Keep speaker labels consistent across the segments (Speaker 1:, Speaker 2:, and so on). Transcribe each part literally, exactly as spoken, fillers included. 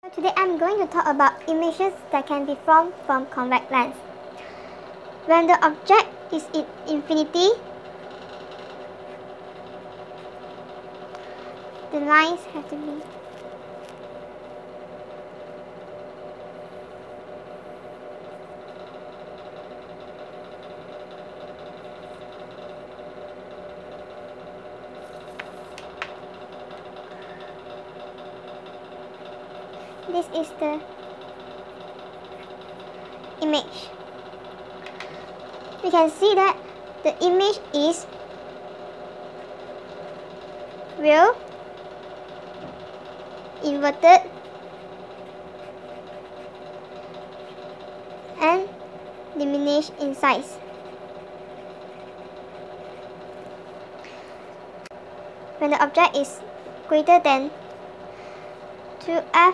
Speaker 1: Today I'm going to talk about images that can be formed from convex lens. When the object is in infinity, the lines have to be This is the image. We can see that the image is real, inverted, and diminished in size. When the object is greater than two f,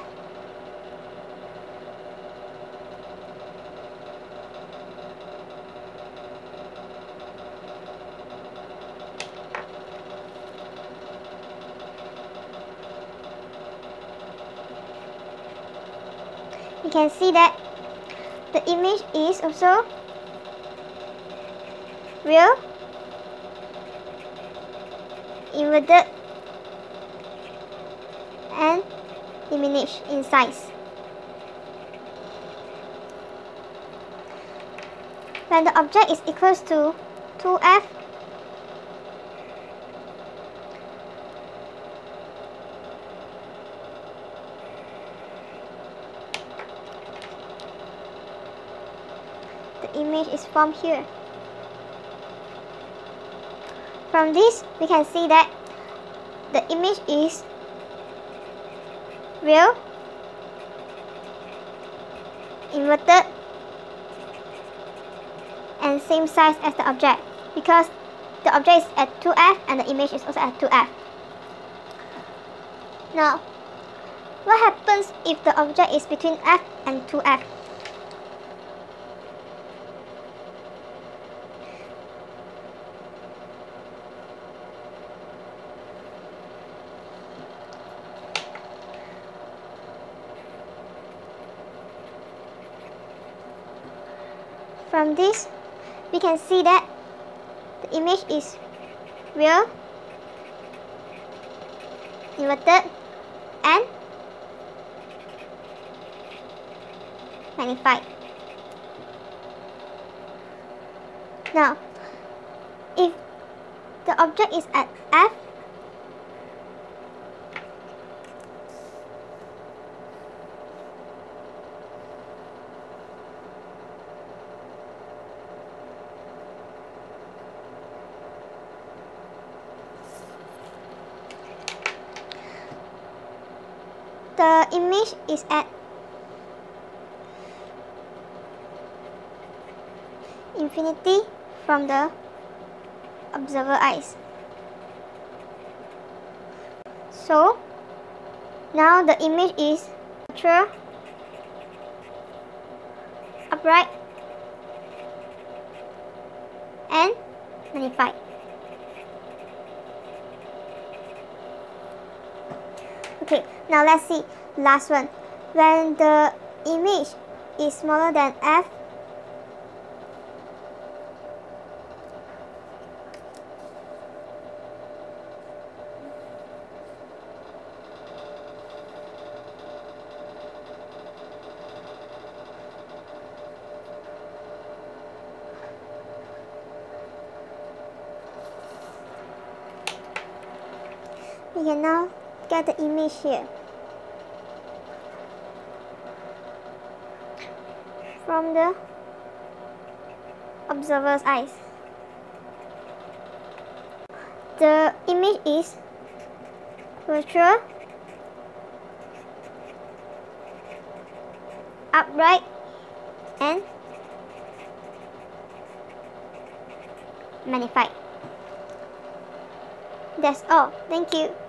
Speaker 1: you can see that the image is also real, inverted, and diminished in size. When the object is equals to two f, the image is formed here. From this, we can see that the image is real, inverted, and same size as the object, because the object is at two f and the image is also at two f. Now, what happens if the object is between f and two f? From this, we can see that the image is real, inverted, and magnified. Now, if the object is at f, the image is at infinity from the observer eyes. So, now the image is natural, upright, and magnified. Okay, now let's see last one. When the image is smaller than f, we can now get the image here. From the observer's eyes, the image is virtual, upright, and magnified. That's all. Thank you.